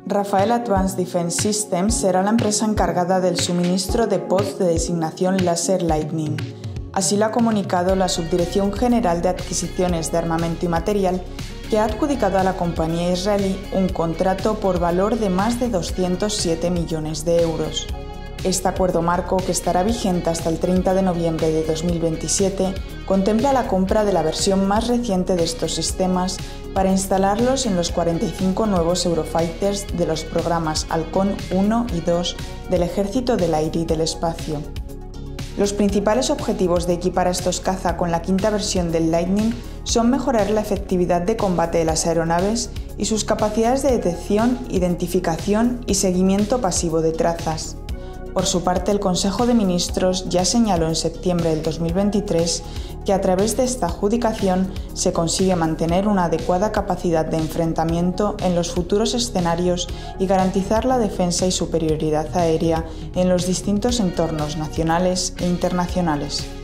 Rafael Advanced Defense Systems será la empresa encargada del suministro de pods de designación láser Lightning. Así lo ha comunicado la Subdirección General de Adquisiciones de Armamento y Material, que ha adjudicado a la compañía israelí un contrato por valor de más de 207 millones de euros. Este acuerdo marco, que estará vigente hasta el 30 de noviembre de 2027, contempla la compra de la versión más reciente de estos sistemas para instalarlos en los 45 nuevos Eurofighters de los programas Halcón 1 y 2 del Ejército del Aire y del Espacio. Los principales objetivos de equipar a estos caza con la quinta versión del Lightning son mejorar la efectividad de combate de las aeronaves y sus capacidades de detección, identificación y seguimiento pasivo de trazas. Por su parte, el Consejo de Ministros ya señaló en septiembre del 2023 que a través de esta adjudicación se consigue mantener una adecuada capacidad de enfrentamiento en los futuros escenarios y garantizar la defensa y superioridad aérea en los distintos entornos nacionales e internacionales.